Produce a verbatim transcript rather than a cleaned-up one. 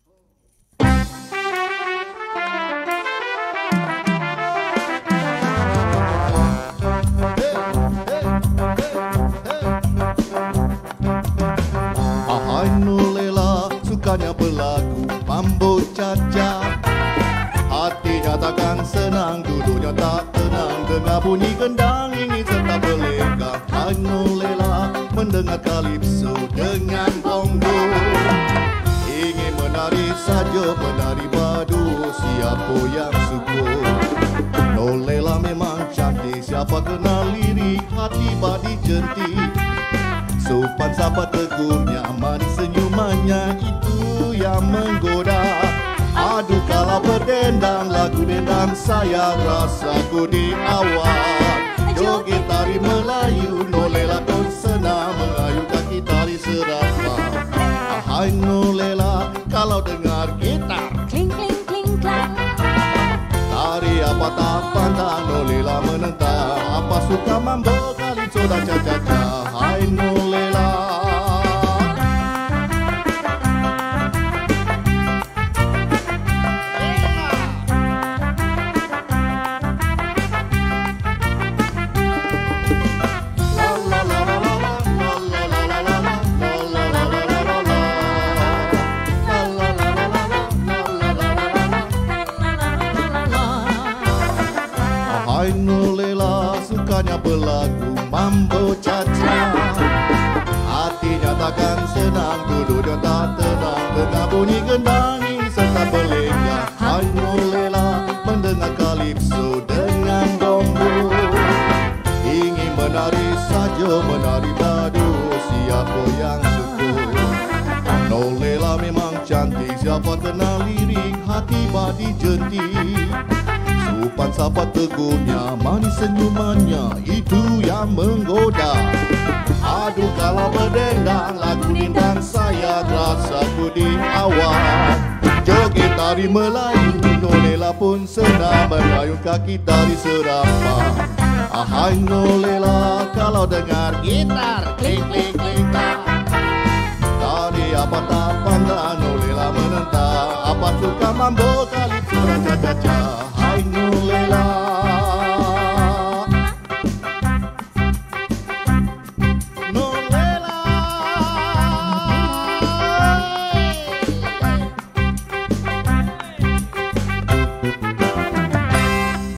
Ahai Nolela, sukanya berlagu mambo caca. Hatinya takkan senang, duduknya tak tenang, dengar bunyi gendang ini serta berlegam. Hai Nolela, mendengar kalipso dengan bongo. Ingin menari saja, menari padu, siapa yang suka. Nolela memang cantik, siapa kenal lirik, hati badi jentik. Sopan sapa tegurnya, manis senyumannya, itu yang menggoda. Aduh kala berdendang, lagu dendang saya rasaku di awal. Joget tari Melayu, Nolela pun senang mengayu kaki tari serapa. Ahai Nolela, kalau dengar gitar Kling kling kling klang, tari apa tak pandang, Nolela menentang. Apa suka mambo kalipso dan caca-caca. Hai Nolela, Hai Nolela, sukanya berlagu mambo caca. Hatinya takkan senang, duduknya tak tenang, dengar bunyi gendang ini serta berlegam. Hai Nolela, mendengar kalipso dengan bongo. Ingin menari saja, menari padu, siapa yang suka. Nolela memang cantik, siapa kenal lirik, hati badi jentik. Sopan sapa tegurnya, manis senyumannya, itu yang menggoda. Aduh kala berdendang, lagu lindang saya rasaku di awal. Joget tari Melayu, Nolela pun senang mengayun kaki tari serapa. Ahai Nolela, kalau dengar gitar kling kling kling tak. Tari apa tak pandang, Nolela menentang. Apa suka mambo